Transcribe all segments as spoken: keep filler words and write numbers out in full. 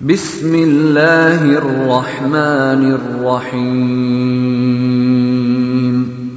Bismillahirrahmanirrahim.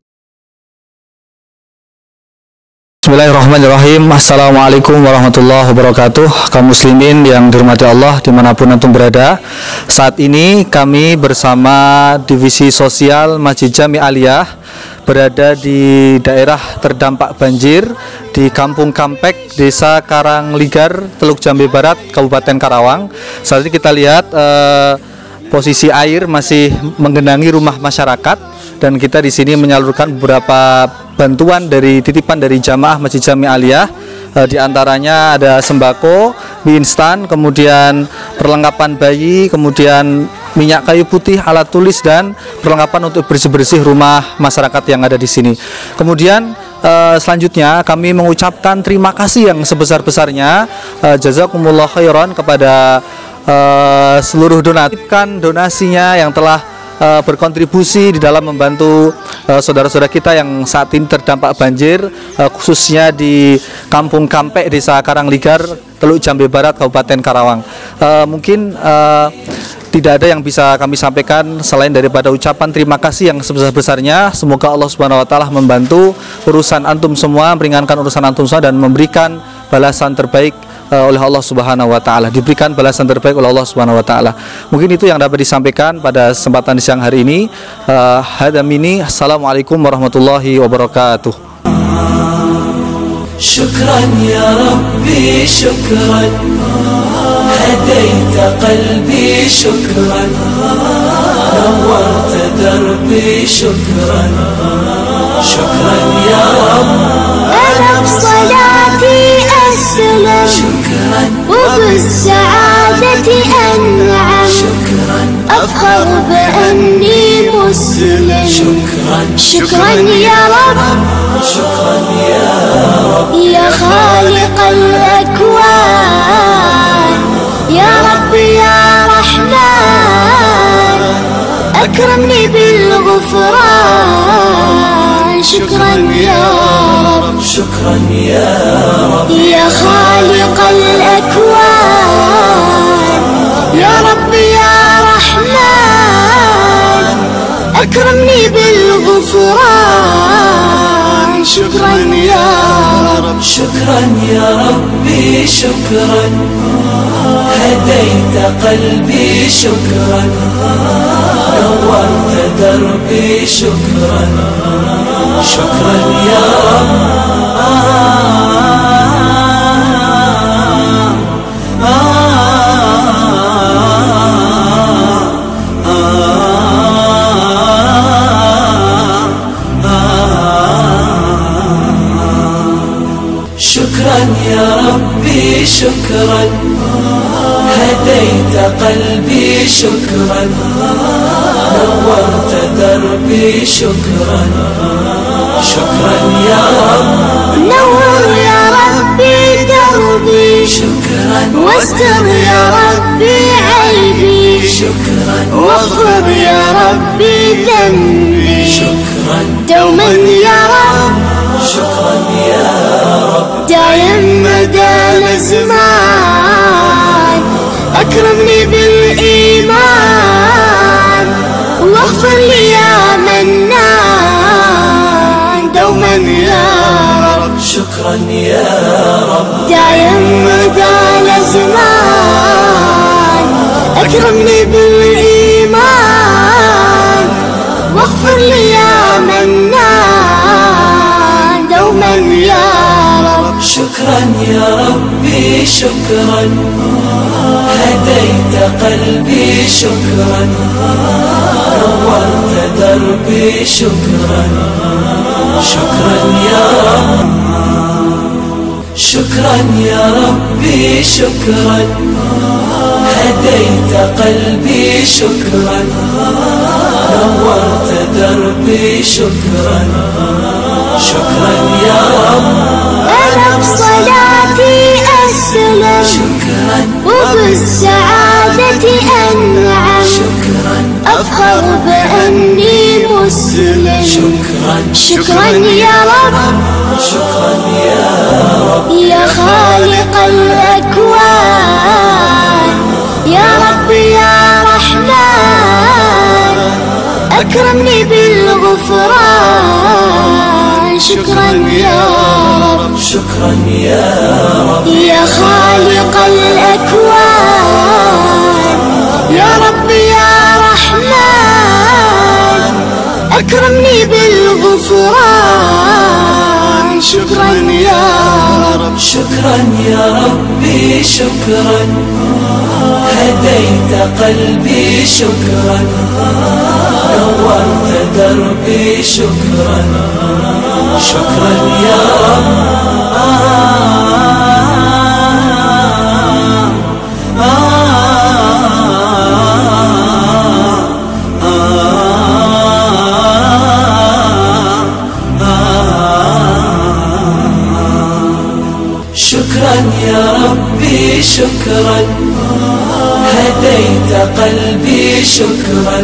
Bismillahirrahmanirrahim. Assalamualaikum warahmatullahi wabarakatuh. Kaum muslimin yang dirahmati Allah dimanapun antum berada, saat ini kami bersama Divisi Sosial Masjid Jami Aliyah berada di daerah terdampak banjir di Kampung Kampek, Desa Karangligar, Teluk Jambe Barat, Kabupaten Karawang. Saat ini kita lihat eh, posisi air masih menggenangi rumah masyarakat, dan kita di sini menyalurkan beberapa bantuan dari titipan dari jamaah Masjid Jami Aliyah. E, di antaranya ada sembako, mie instan, kemudian perlengkapan bayi, kemudian minyak kayu putih, alat tulis, dan perlengkapan untuk bersih-bersih rumah masyarakat yang ada di sini. Kemudian e, selanjutnya kami mengucapkan terima kasih yang sebesar-besarnya, e, jazakumullah khairan, kepada e, seluruh donatur donasinya yang telah Uh, berkontribusi di dalam membantu uh, saudara-saudara kita yang saat ini terdampak banjir, uh, khususnya di Kampung Kampek, Desa Karangligar, Teluk Jambe Barat, Kabupaten Karawang. Uh, mungkin uh, tidak ada yang bisa kami sampaikan selain daripada ucapan terima kasih yang sebesar-besarnya. Semoga Allah Subhanahu wa taala membantu urusan antum semua, meringankan urusan antum semua, dan memberikan balasan terbaik Uh, oleh Allah Subhanahu wa taala, diberikan balasan terbaik oleh Allah Subhanahu wa taala. Mungkin itu yang dapat disampaikan pada kesempatan siang hari ini. Uh, hadam ini. Assalamualaikum warahmatullahi wabarakatuh. Syukran ya Rabbi, syukran hadaita qalbi, syukran nawwarta darbi, syukran syukran ya Rabbi. أنا بصلاتي أسلم وبالسعادة أنعم، أفخر بأني مسلم. شكرا يا رب، شكرا يا رب، يا خالق الأكوان، يا رب يا رحمن، أكرمني بالغفران. شكرا يا رب، شكرا يا رب، يا خالق الأكوان، يا رب يا رحمن، أكرمني بالغفران. شكرا يا رب، شكرا يا ربي، شكرا هديت قلبي، شكرا نورت دربي، شكرا شكرا يا رب. شكرا يا ربي، شكرا هديت قلبي، شكرا نورت دربي، شكرا شكرا يا رب. نور يا ربي دربي، شكرا واستر يا ربي عيبي، شكرا واغفر يا ربي ذنبي، شكرا دوما يا رب، شكرا يا رب، دايم مدى الازمان، اكرمني بالايمان، واغفر لي يا منان، دوما يا رب، شكرا يا رب، دايم مدى الازمان، اكرمني بالايمان، واغفر لي يا منان، دوما يا رب. شكرا يا ربي، شكرا هديت قلبي، شكرا نورت دربي، شكرا شكرا يا رب. شكرا يا ربي، شكرا هديت قلبي، شكرا نورت دربي، شكرا شكرا يا رب. أنا بصلاتي أسلم شكرا وبالسعادة أنعم، شكرا أفخر بأني مسلم. شكرا شكرا يا رب، شكرا يا رب، يا خالق الأكوان، يا رب أكرمني بالغفران. شكرا يا رب، شكرا يا رب، يا خالق الأكوان، يا رب يا رحمن، أكرمني بالغفران. شكرا يا رب، شكرا يا ربي، شكرا هديت قلبي، شكرا نورت دربي، شكرا شكرا يا رب. شكرا يا ربي، شكرا هديت قلبي، شكرا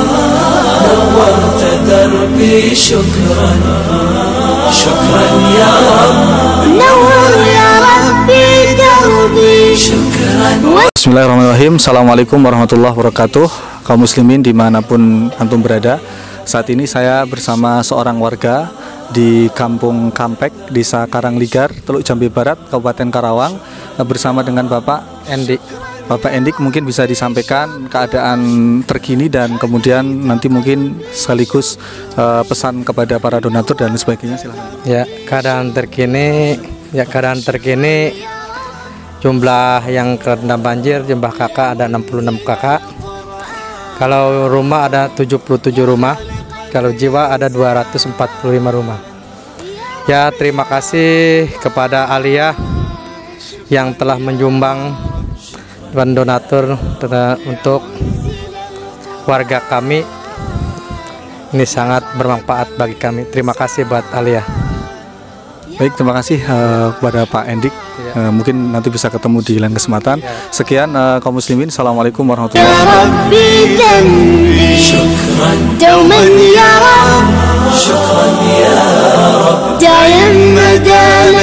نورت دربي، شكرا شكرا يا رب. نور يا ربي دربي. شكرا. Bismillahirrahmanirrahim. Assalamualaikum warahmatullahi wabarakatuh. Kaum muslimin dimanapun antum berada, saat ini saya bersama seorang warga di Kampung Kampek, Desa Karangligar, Teluk Jambe Barat, Kabupaten Karawang, bersama dengan Bapak Endik. Bapak Endik mungkin bisa disampaikan keadaan terkini dan kemudian nanti mungkin sekaligus uh, pesan kepada para donatur dan sebagainya, silahkan. Ya, keadaan terkini, ya keadaan terkini jumlah yang terendam banjir, jumlah kakak ada enam puluh enam kakak. Kalau rumah ada tujuh puluh tujuh rumah. Kalau jiwa ada dua ratus empat puluh lima rumah. Ya, terima kasih kepada Aliyah yang telah menyumbang dan donatur untuk warga kami. Ini sangat bermanfaat bagi kami. Terima kasih buat Aliyah. Baik, terima kasih uh, kepada Pak Endik. Ya. Uh, mungkin nanti bisa ketemu di lain kesempatan. Ya. Sekian uh, kaum muslimin. Assalamualaikum warahmatullahi يا wabarakatuh. ربي ذنبي شكرا دوما يا رب، شكرا يا رب، دايم مدى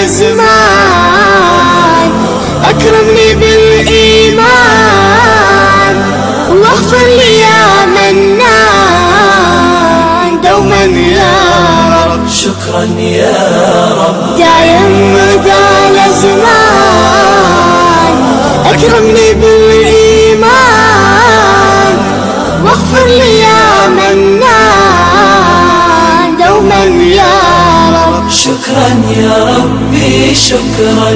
الزمان، أكرمني بالإيمان، واغفر لي يا منان، دوما يا رب، شكرا يا رب، دايم مدى الزمان، أكرمني بالإيمان، واغفر لي يا منان، دوما يا رب. شكرا يا ربي، شكرا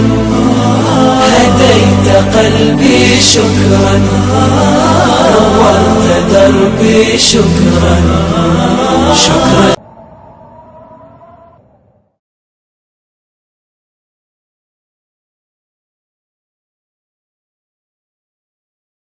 هديت قلبي، شكرا نورت دربي، شكرا شكرا.